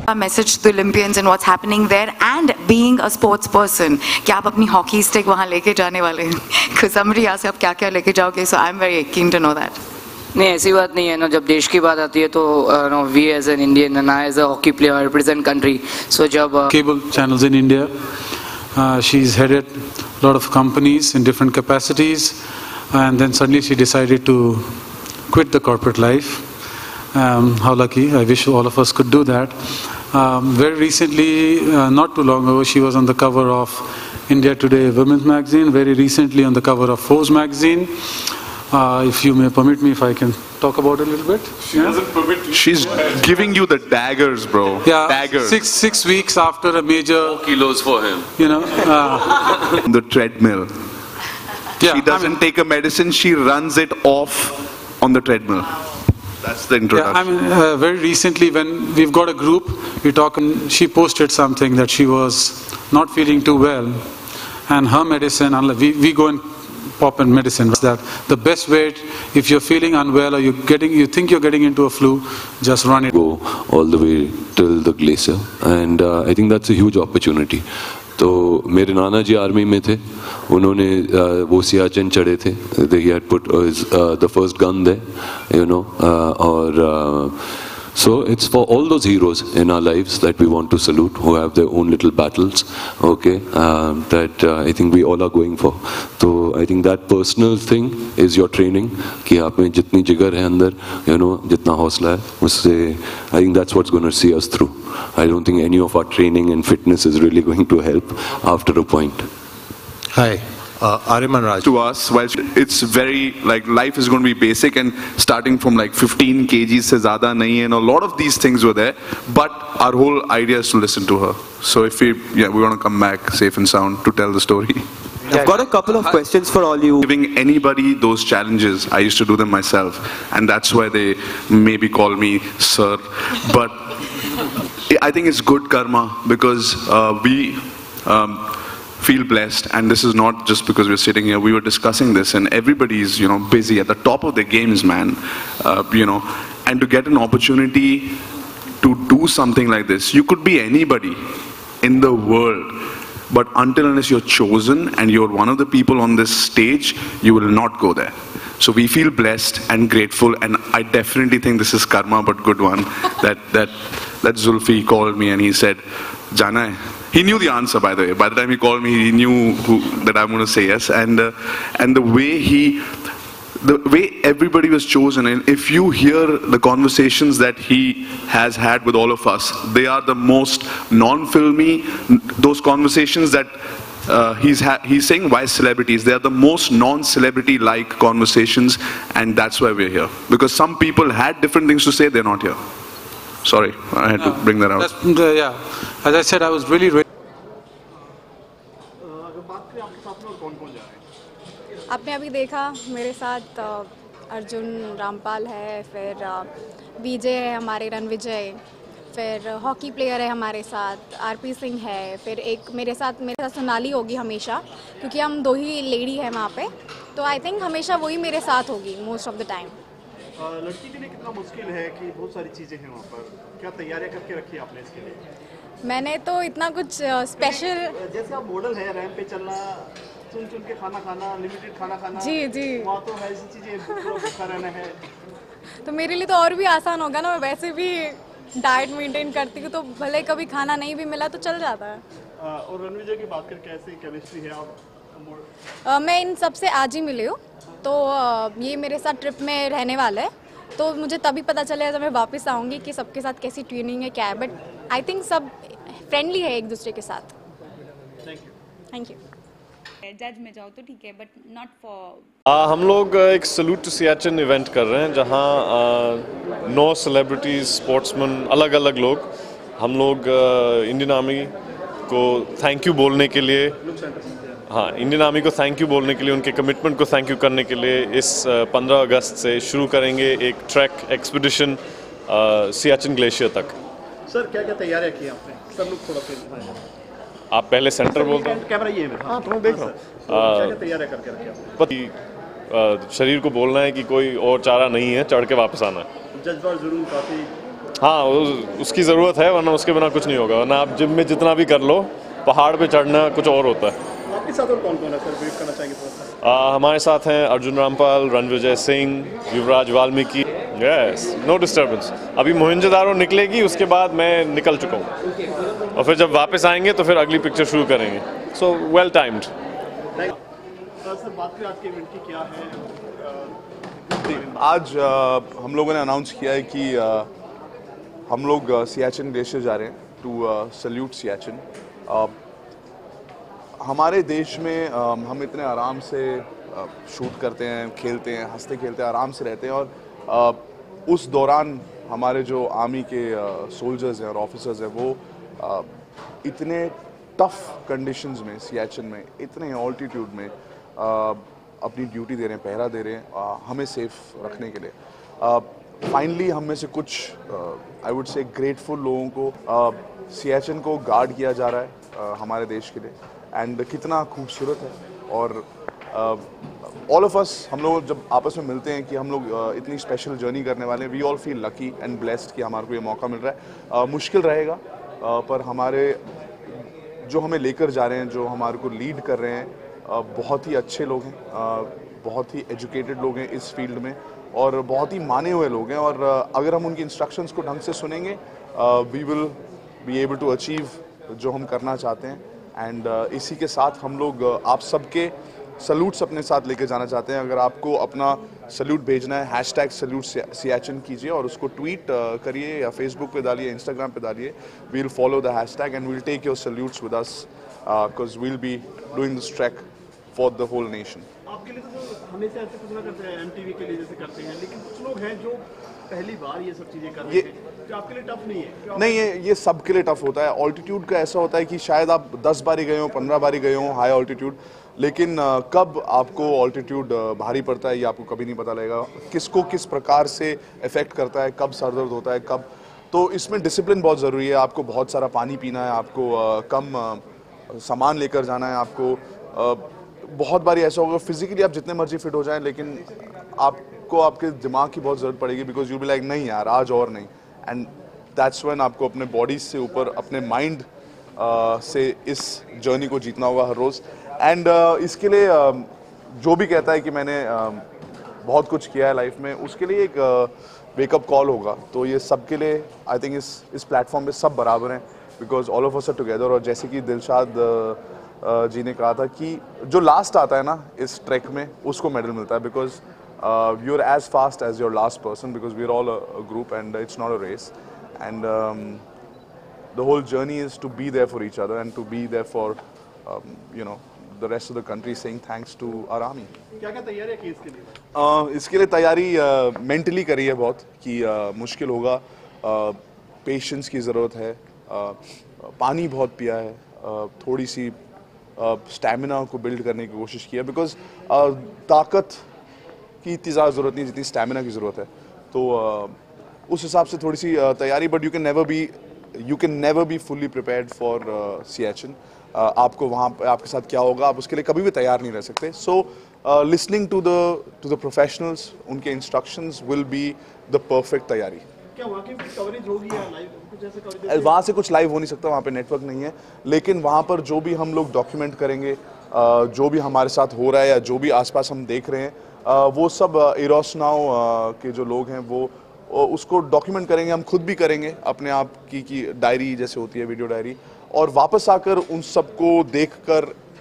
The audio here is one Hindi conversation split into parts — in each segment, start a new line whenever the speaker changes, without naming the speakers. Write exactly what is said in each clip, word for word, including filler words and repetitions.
A message to the Olympians and what's happening there, and being a sports person, कि आप अपनी hockey stick वहाँ लेके जाने वाले हैं, because somebody asked आप क्या क्या लेके जाओगे, so I'm very keen to know that.
नहीं ऐसी बात नहीं है ना, जब देश की बात आती है तो no we as an Indian and I as a hockey player represent country, so जब
cable channels in India, uh, she's headed a lot of companies in different capacities, and then suddenly she decided to quit the corporate life. Um, how lucky! I wish all of us could do that. Um, very recently, uh, not too long ago, she was on the cover of India Today Women's Magazine. Very recently, on the cover of Forbes Magazine. Uh, if you may permit me, if I can talk about it a little bit.
She yeah? doesn't permit you. She's giving you the daggers, bro.
Yeah,
daggers.
Six six weeks after a major.
Four kilos for him.
You know. Uh,
on the treadmill.
Yeah,
she doesn't I mean, take a medicine. She runs it off on the treadmill. That's the introduction.
Yeah, I mean, uh, very recently when we've got a group, we talk, and she posted something that she was not feeling too well, and her medicine, we, we go and pop in medicine, that the best way, if you're feeling unwell or you're getting, you think you're getting into a flu, just run it.
Go all the way till the glacier, and uh, I think that's a huge opportunity. तो मेरे नाना जी आर्मी में थे, उन्होंने वो सियाचिन चढ़े थे, they had put uh, the first gun there, you know, uh, और uh, so it's for all those heroes in our lives that we want to salute, who have their own little battles, okay, uh, that uh, I think we all are going for. So I think that personal thing is your training, कि आप में जितनी जिगर है अंदर, you know, जितना हौसला है, उससे I think that's what's going to see us through. I don't think any of our training and fitness is really going to help after a point.
Hi. Uh, Ariman Raj.
To us, well, it's very, like, life is going to be basic, and starting from like fifteen kilograms se zyada nahi hai, and a lot of these things were there, but our whole idea is to listen to her. So if we, yeah, we want to come back safe and sound to tell the story.
I've got a couple of questions for all you.
Giving anybody those challenges, I used to do them myself, and that's why they maybe call me sir, but I think it's good karma, because uh, we um, feel blessed, and this is not just because we're sitting here. We were discussing this, and everybody's, you know, busy at the top of their games, man. Uh, you know, and to get an opportunity to do something like this, you could be anybody in the world, but until unless you're chosen and you're one of the people on this stage, you will not go there. So we feel blessed and grateful, and I definitely think this is karma, but good one. That that that Zulfi called me and he said, "Jana hai." He knew the answer, by the way. By the time he called me, he knew who, that I'm going to say yes. And uh, and the way he, the way everybody was chosen, and if you hear the conversations that he has had with all of us, they are the most non-filmy. Those conversations that uh, he's ha he's saying, why celebrities? They are the most non-celebrity-like conversations, and that's why we're here. Because some people had different things to say, they're not here. Sorry, I had to bring that out.
That's, uh, yeah, as I said, I was really. Re
आपने अभी देखा मेरे साथ अर्जुन रामपाल है, फिर विजय है हमारे, रणविजय, फिर हॉकी प्लेयर है हमारे साथ आरपी सिंह है, फिर एक मेरे साथ मेरे साथ सोनाली होगी हमेशा, क्योंकि हम दो ही लेडी हैं वहाँ पे, तो आई थिंक हमेशा वही मेरे साथ होगी मोस्ट ऑफ द टाइम।
लड़की के लिए कितना मुश्किल है कि बहुत सारी चीज़ें हैं वहाँ पर, क्या तैयारियाँ करके रखी आपने इसके लिए? मैंने तो इतना कुछ स्पेशल, जैसे आप मॉडल है, रैंप पे चलना, चुन चुन के खाना खाना, लिमिटेड खाना खाना, जी जी वहाँ तो ऐसी चीज़ें भूखा रहना है, तो मेरे लिए तो और भी आसान होगा ना। मैं वैसे भी डाइट मेंटेन करती हूँ, तो भले कभी खाना नहीं भी मिला तो चल जाता है। और रणविजय की बात करके कैसी केमिस्ट्री है आप? Uh, मैं इन सब से आज ही मिली हूँ, तो uh, ये मेरे साथ ट्रिप में रहने वाला है, तो मुझे तभी पता चलेगा जब मैं वापस आऊँगी कि सबके साथ कैसी ट्यूनिंग है, क्या है, बट आई थिंक सब फ्रेंडली है एक दूसरे के साथ। Thank you thank you.
जज में जाओ तो ठीक है, बट नॉट फॉर।
हम लोग एक सल्यूट टू सियाचिन इवेंट कर रहे हैं, जहां नौ सेलिब्रिटीज, स्पोर्ट्समैन, अलग अलग लोग, हम लोग इंडियन आर्मी को थैंक यू बोलने के लिए, हाँ इंडियन आर्मी को थैंक यू बोलने के लिए, उनके कमिटमेंट को थैंक यू करने के लिए इस पंद्रह अगस्त से शुरू करेंगे एक ट्रैक एक्सपीडिशन सियाचिन ग्लेशियर तक।
सर क्या क्या तैयारियां की आपने? सब लोग थोड़ा सा
आप पहले सेंटर बोल दो।
कैमरा ये है, हाँ तो देख रहा हूँ। क्या क्या तैयारियां करके रखी आपने?
पति शरीर को बोलना है कि कोई और चारा नहीं है, चढ़ के वापस आना है।
जज्बा जुनून काफी
हाँ उसकी ज़रूरत है, वरना उसके बिना कुछ नहीं होगा। वरना आप जिम में जितना भी कर लो, पहाड़ पे चढ़ना कुछ और होता है।
आपके साथ और कौन कौन है सर, ब्रीफ करना चाहेंगे थोड़ा सा?
आ, हमारे साथ हैं Arjun Rampal, Ranvijay Singh, Yuvraj Valmiki. Yes, no disturbance. अभी मोहनजोदारो निकलेगी, उसके बाद मैं निकल चुका हूँ, और फिर जब वापस आएंगे तो फिर अगली पिक्चर शुरू करेंगे। So well timed.
सर बात करें आज के इवेंट की, क्या है?
आज आ, हम लोगों ने अनाउंस किया है कि आ, हम लोग सियाचिन ग्लेशियर जा रहे हैं टू सल्यूट सियाचिन। हमारे देश में आ, हम इतने आराम से आ, शूट करते हैं, खेलते हैं, हंसते खेलते आराम से रहते हैं, और आ, उस दौरान हमारे जो आर्मी के सोल्जर्स हैं और ऑफिसर्स हैं वो आ, इतने टफ कंडीशंस में, सियाचिन में, इतने ऑल्टीट्यूड में आ, अपनी ड्यूटी दे रहे हैं, पहरा दे रहे हैं आ, हमें सेफ रखने के लिए। फाइनली हम में से कुछ आई वुड से ग्रेटफुल लोगों को सियाचिन को गार्ड किया जा रहा है आ, हमारे देश के लिए, एंड कितना खूबसूरत है। और ऑल ऑफ अस, हम लोग जब आपस में मिलते हैं कि हम लोग uh, इतनी स्पेशल जर्नी करने वाले हैं, we all feel lucky and blessed कि हमारे को ये मौका मिल रहा है। uh, मुश्किल रहेगा, uh, पर हमारे जो हमें लेकर जा रहे हैं, जो हमारे को लीड कर रहे हैं, uh, बहुत ही अच्छे लोग हैं, uh, बहुत ही एजुकेटेड लोग हैं इस फील्ड में, और बहुत ही माने हुए लोग हैं। और uh, अगर हम उनकी इंस्ट्रक्शंस को ढंग से सुनेंगे, we will be able to achieve जो हम करना चाहते हैं। एंड uh, इसी के साथ हम लोग uh, आप सबके सल्यूट्स अपने साथ लेके जाना चाहते हैं। अगर आपको अपना सल्यूट भेजना है, हैश टैग सल्यूट सियाचिन कीजिए और उसको ट्वीट uh, करिए, या फेसबुक पे डालिए, इंस्टाग्राम पे डालिए। We will follow the hashtag and we will take your salutes with us, because we will be doing this trek for the whole nation.
आपके लिए तो हमेशा ऐसे कुछ ना करते हैं, एमटीवी के लिए जैसे करते हैं, लेकिन कुछ लोग हैं जो पहली बार ये सब चीज़ें कर रहे हैं, जो आपके लिए टफ नहीं है? नहीं, ये ये सबके लिए टफ होता है। ऑल्टीट्यूड का ऐसा होता है कि शायद आप दस बारी गए हो, पंद्रह बारी गए हो हाई ऑल्टीट्यूड, लेकिन uh, कब आपको ऑल्टीट्यूड uh, भारी पड़ता है ये आपको कभी नहीं पता लगेगा। किसको किस प्रकार से इफेक्ट करता है, कब सर दर्द होता है, कब। तो इसमें डिसिप्लिन बहुत ज़रूरी है। आपको बहुत सारा पानी पीना है, आपको uh, कम uh, सामान लेकर जाना है, आपको uh, बहुत बारी ऐसा होगा फिजिकली आप जितने मर्जी फिट हो जाएं, लेकिन आपको आपके दिमाग की बहुत ज़रूरत पड़ेगी, बिकॉज यू बी लाइक नहीं यार आज और नहीं। एंड दैट्स व्हेन आपको अपने बॉडी से ऊपर अपने माइंड uh, से इस जर्नी को जीतना होगा हर रोज़। एंड uh, इसके लिए uh, जो भी कहता है कि मैंने uh, बहुत कुछ किया है लाइफ में, उसके लिए एक वेकअप uh, कॉल होगा। तो ये सबके लिए आई थिंक इस इस प्लेटफॉर्म पे सब बराबर हैं, because all of us are together. और जैसे कि दिलशाद uh, uh, जी ने कहा था कि जो लास्ट आता है ना इस ट्रैक में, उसको मेडल मिलता है, because you are as fast as your last person, because we are all a group and it's not a race. And the whole journey is to be there for each other and to be there for you know the rest of the country, saying thanks to our army. क्या क्या तैयारी की इसके लिए?
uh, इसके लिए तैयारी मेंटली uh, करी है बहुत कि uh, मुश्किल होगा, पेशेंस uh, की ज़रूरत है, uh, पानी बहुत पिया है, uh, थोड़ी सी स्टैमिना uh, को बिल्ड करने की कोशिश की है, बिकॉज uh, ताकत की इतनी ज़्यादा ज़रूरत नहीं जितनी स्टैमिना की ज़रूरत है। तो uh, उस हिसाब से थोड़ी सी uh, तैयारी, but you can never be you can never be fully prepared for Siachen. Uh, आपको वहाँ पे आपके साथ क्या होगा आप उसके लिए कभी भी तैयार नहीं रह सकते। So listening to the to the professionals, उनके instructions will be the perfect तैयारी।
क्या वहाँ की कवरेज होगी या लाइव कुछ ऐसे कवरेज?
वहाँ से कुछ लाइव हो नहीं सकता, वहाँ पे नेटवर्क नहीं है, लेकिन वहाँ पर जो भी हम लोग डॉक्यूमेंट करेंगे, uh, जो भी हमारे साथ हो रहा है या जो भी आसपास हम देख रहे हैं, uh, वो सब इरोस नाउ uh, के जो लोग हैं वो उसको डॉक्यूमेंट करेंगे। हम खुद भी करेंगे अपने आप की की डायरी जैसे होती है, वीडियो डायरी, और वापस आकर उन सबको देखकर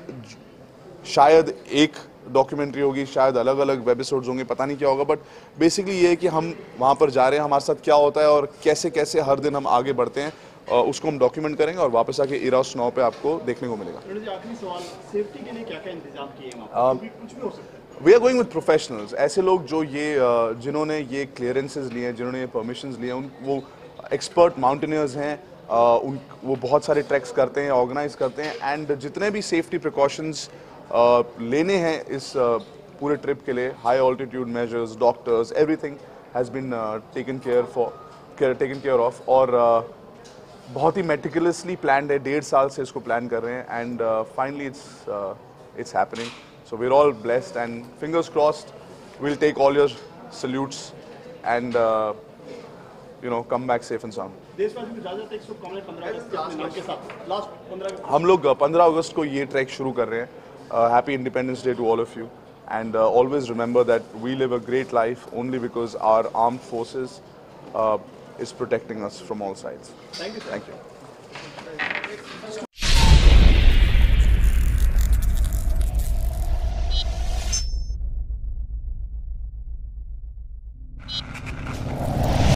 शायद एक डॉक्यूमेंट्री होगी, शायद अलग अलग वेब एपिसोड्स होंगे, पता नहीं क्या होगा, बट बेसिकली ये है कि हम वहाँ पर जा रहे हैं, हमारे साथ क्या होता है और कैसे कैसे हर दिन हम आगे बढ़ते हैं, उसको हम डॉक्यूमेंट करेंगे और वापस आके इरोस नाउ पे आपको देखने को मिलेगा।
आखिरी सवाल, सेफ्टी के लिए क्या क्या इंतजाम किए हैं? कुछ भी हो सकता है।
We are going with professionals, ऐसे लोग जो ये जिन्होंने ये क्लियरेंसेज लिए हैं, जिन्होंने ये परमिशंस लिए हैं, उन वो एक्सपर्ट माउंटेनियर्स हैं, Uh, उन वो बहुत सारे ट्रैक्स करते हैं, ऑर्गेनाइज करते हैं, एंड जितने भी सेफ्टी प्रिकॉशंस uh, लेने हैं इस uh, पूरे ट्रिप के लिए, high altitude measures, doctors, everything has been taken care for taken care of. और uh, बहुत ही मेटिकुलसली प्लान्ड है, डेढ़ साल से इसको प्लान कर रहे हैं, and finally it's it's happening. So we are all blessed and fingers crossed, we will take all your salutes and
you know, come back safe and sound.
देशवासियों को इजाजत है, शुभकामनाएं पंद्रह अगस्त के अपने नियम के साथ। लास्ट पंद्रह
हम लोग पंद्रह अगस्त को ये ट्रैक शुरू कर रहे हैं। Happy Independence Day to all of you and always remember that we live a great life only because our armed forces is protecting us from all sides.
Thank you
thank you.